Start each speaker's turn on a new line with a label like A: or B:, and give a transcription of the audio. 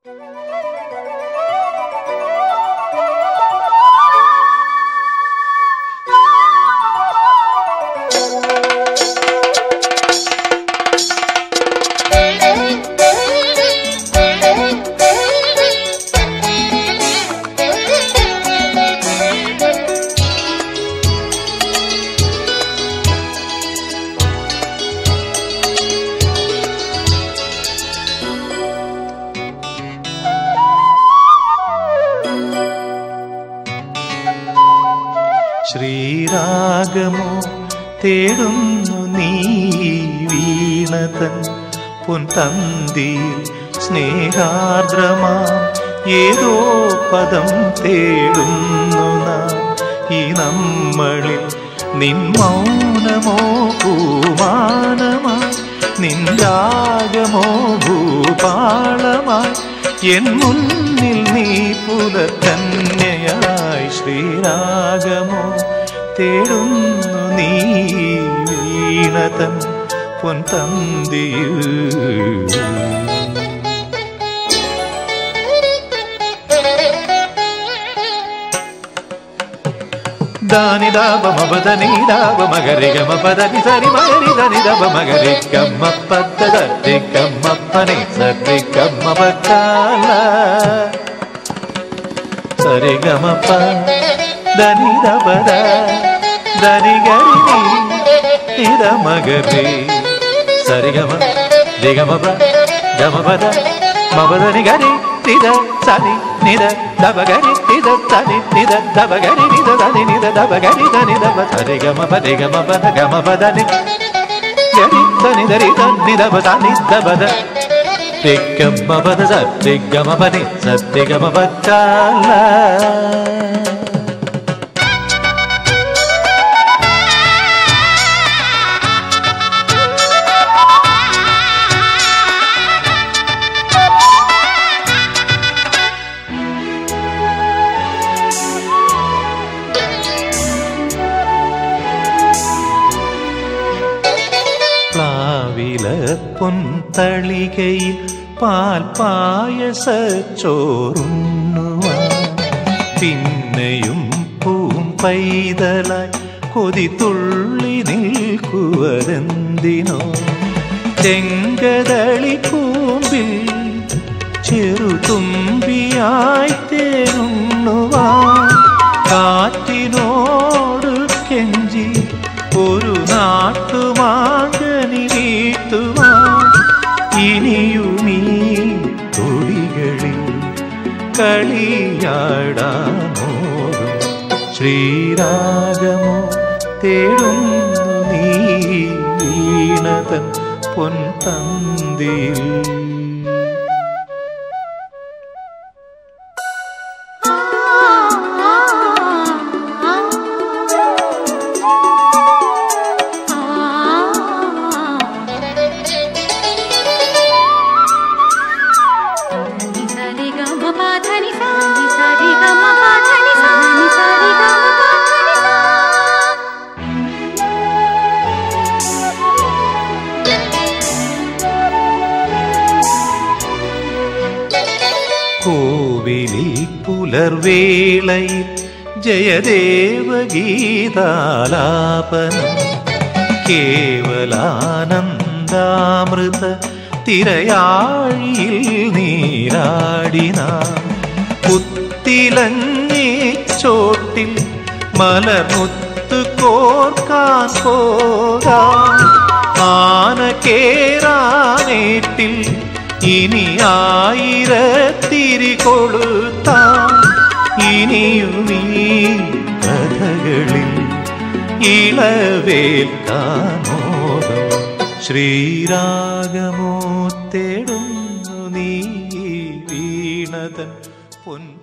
A: ശ്രീരാഗമോ തേടുന്നു നീ വീണതൻ പൊൻതന്തിയിൽ സ്നേഹാർദ്രമാം ഏതോ പദം തേടുന്നു നാം ഈ നമ്മളിൽ. നിൻ മൗനമോ പൂമാനമായി, നിൻ രാഗമോ ഭൂപാളമായി, എൻ മുന്നിൽ നീ പുലകന്യയായി. ശ്രീരാഗമോ തേടുന്നു നീ വീണതൻ പൊൻതന്തിയിൽ. ದಾನಿ ದಾಬ ಮಬದನಿ ದಾಬ ಮಗರಿ ಗಮ ಪದನಿ ಸರಿ ಮಗರಿ ಧನಿ ದಬ ಮಗರಿ ಗಮ್ಮ ಪದ ಧರಿ ಗಮ್ಮ ಪನಿ ಸರಿ ಗಮ್ಮ ಬಕಾಲ ಸರಿ ಗಮ ಪ ಧನಿ ದಬದ ಧನಿ ಗರಿ ನಿದ ಮಗರಿ ಸರಿ ಗಮ ದಿ ಗಮ ಪ ಗಮ ಪದ ಮಬದನಿ ಗರಿ ನಿದ ಸರಿ ನಿದ ದಬಗರಿ ನಿದ ಸರಿ ನಿದ ದಬಗರಿ ನಿದ ಧನಿ ನಿದ ದಬಗರಿ ಧನಿ ದಬ ಸರಿ ಗಮ ಪದ ಗಮ ಪದ ಗಮ ಪದನಿ ಗರಿ ಧನಿ ಧರಿ ಧನಿ ದಬ ಧನಿ ದಬದ ತಿ ಗಮ ಪದ ಸರಿ ಗಮ ಪನಿ ಸರಿ ಗಮ ಪಕಾಲ. പൊൻതളികയിൽ പാൽ പായസച്ചോറുണ്ണുവാൻ പിന്നെയും പൂം പൈതലായി കൊതി തുള്ളി നിൽക്കുവരെന്തിനോ. ചെങ്കതളി കൂമ്പിൽ ചെറുതുമ്പിയായി തേനുണ്ണുവാൻ കാറ്റിനോട് കെഞ്ചി ഒരു നാട്ടുമാകനി വീട്ടുവാൻ ഇനിയുമീ തൊടികളിൽ കളിയാടാനോടും. ശ്രീരാഗമോ തേടുന്നു നീ വീണതൻ പൊൻതന്തിയിൽ. കോവിലിൽ പുലർവേളയിൽ ജയദേവഗീതാലാപനം കേവലാനന്ദാമൃത തിരയാഴിയിൽ നീരാടിനാം. പുത്തിലങ്ങി ചോട്ടിൽ മലമുത്ത് കോർക്കാൻ പോകാം. ആന കേറാനേട്ടിൽ ഇനി ആയിരത്തിരി കൊളുത്താം. ഇനിയുമീ കഥകളിൽ ഇളവേൽക്കാനോദം. ശ്രീരാഗമോ തേടുന്നു നീ വീണതൻ പൊൻ